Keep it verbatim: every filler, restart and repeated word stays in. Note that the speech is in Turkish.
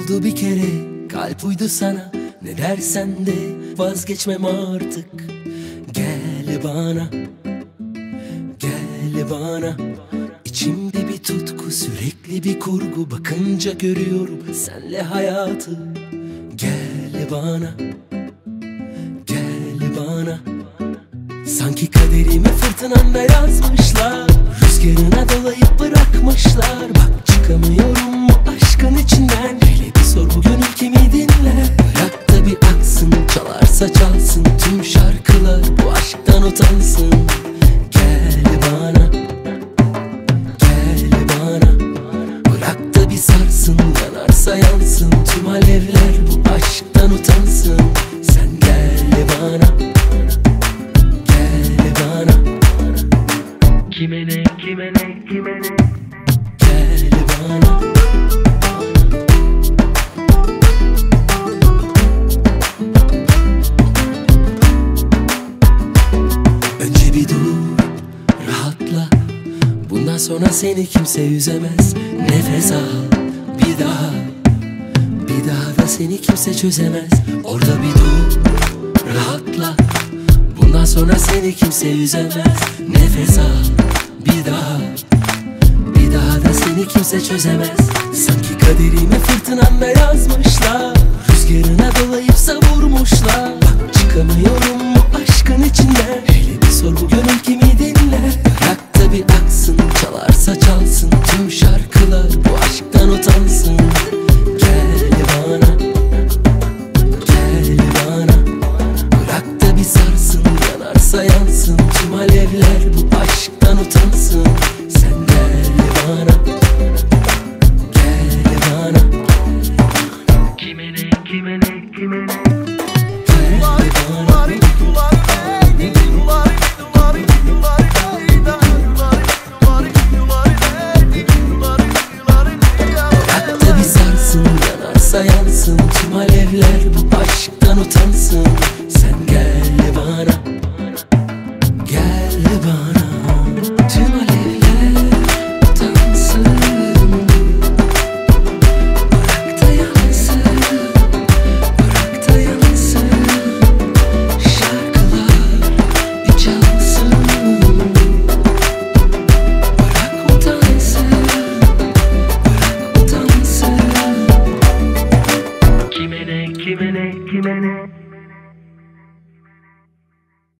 oldu bir kere, kalp uydu sana. Ne dersen de vazgeçmem artık. Gel bana, gel bana. İçimde bir tutku, sürekli bir kurgu. Bakınca görüyorum senle hayatı. Gel bana, gel bana. Sanki kaderimi fırtınanda yazmışlar, rüzgarına dolayıp bırakmışlar. Bak çıkamıyorum bu aşkın içinden. Hele bir sor bu gönül kimi dinler. Bırak da bir aksın, çalarsa çalsın tüm şarkılar, bu aşktan utansın. Gel bana, gel bana. Bırak da bir sarsın, yanarsa yansın tüm alevler, bu aşktan utansın. Sen gel bana, kime ne, kime ne, kime ne? Gel bana. Önce bir dur, rahatla. Bundan sonra seni kimse üzemez. Nefes al, bir daha. Bir daha da seni kimse çözemez. Orada bir dur, rahatla. Bundan sonra seni kimse üzemez. Nefes al, bir daha. Bir daha da seni kimse çözemez. Sanki kaderimi fırtınanda yazmışlar, rüzgarına dolayıp savurmuşlar. Bak çıkamıyorum bu aşkın içinden. Hele bir sor bu gönül kimi dinler. Bırak da bir aksın, çalarsa çalsın tüm şarkılar, bu aşktan utansın. Gel bana, gel bana. Bırak da bir sarsın, yanarsa yansın tüm alevler,